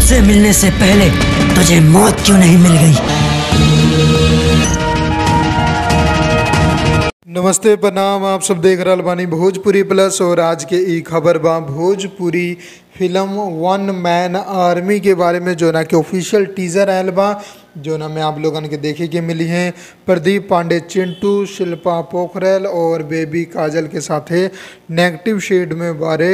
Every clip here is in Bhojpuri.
तुझसे मिलने से पहले तुझे मौत क्यों नहीं मिल गई? नमस्ते प्रणाम, आप सब देख रहल बानी भोजपुरी प्लस। और आज के ई खबर बा Bhojpuri film one man army के बारे में, जो ना कि ऑफिशियल टीजर आयल बा, जो ना में आप लोगन के देखे के मिली हैं। प्रदीप पांडे चिंटू, शिल्पा पोखरेल और बेबी काजल के साथे नेगेटिव शेड में बारे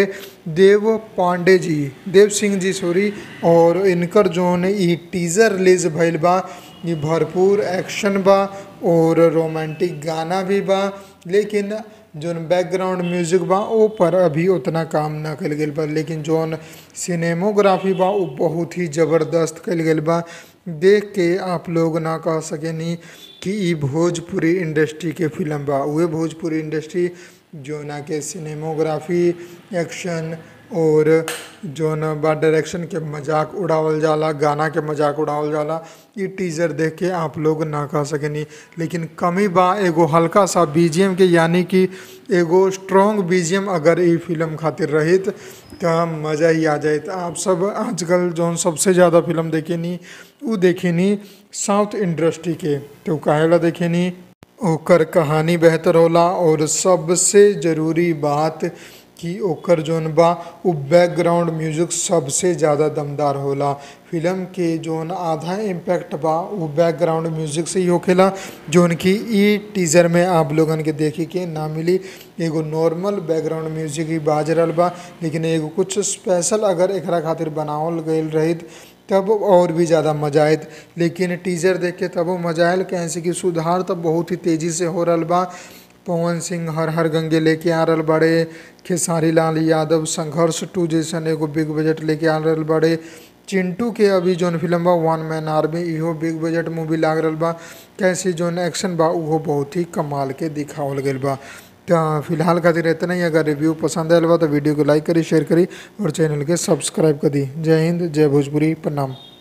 देव सिंह जी सॉरी। और इनकर जोन ई टीजर रिलीज भइल बा, ये भरपूर एक्शन बा और रोमांटिक गाना भी बा, लेकिन जोन बैकग्राउंड म्यूजिक बा ओ पर अभी उतना काम ना कल गल बा। लेकिन जोन सिनेमोग्राफी बा वो बहुत ही ज़बरदस्त कल गल बा। देख के आप लोग ना कह सकेनी कि ई भोजपुरी इंडस्ट्री के फिल्म बा। वह भोजपुरी इंडस्ट्री जो ना के सिनेमोग्राफी, एक्शन और जो न बा डायरेक्शन के मजाक उड़ावल जाला, गाना के मजाक उड़ावल जाला, ये टीज़र देख के आप लोग ना कह सकेनी। लेकिन कमी बा एगो हल्का सा बीजीएम के, यानी कि एगो स्ट्रॉन्ग बीजीएम अगर ये फिल्म खातिर रहित तो मज़ा ही आ जाए। आप सब आजकल जो सबसे ज़्यादा फिल्म देखेनी वो देखेनी साउथ इंडस्ट्री के, तो काहेला देखेनी ओकर कहानी बेहतर होला। और सबसे ज़रूरी बात कि ओकर जोन बा वो बैकग्राउंड म्यूजिक सबसे ज़्यादा दमदार होला। फिल्म के जोन आधा इम्पैक्ट बा वो बैकग्राउंड म्यूजिक से ही होखेला, जोन कि ई टीज़र में आप लोगन के देखे के ना मिली। एगो नॉर्मल बैकग्राउंड म्यूजिक ही बाज रहल बा, लेकिन एगो कुछ स्पेशल अगर एकरा खातिर बनावल गईल रहित तब और भी ज़्यादा मजा आयत। लेकिन टीज़र देख के तब वो मजा आयल, कैसे कि सुधार तब बहुत ही तेज़ी से हो रहल बा। पवन सिंह हर हर गंगे लेके आ रहल बड़े, खेसारी लाल यादव संघर्ष 2 जैसन एगो बिग बजट लेके आ रहल बड़े। चिंटू के अभी जोन फिल्म बा वन मैन आर्मी, इहो बिग बजट मूवी लाग रहल बा। कैसे जोन एक्शन बा उहो बहुत ही कमाल के दिखावल गईल बा। तो फिलहाल खातिर इतना ही। अगर रिव्यू पसंद आयल बा तो वीडियो को लाइक करी, शेयर करी और चैनल के सब्सक्राइब कर दी। जय हिंद, जय भोजपुरी, प्रणाम।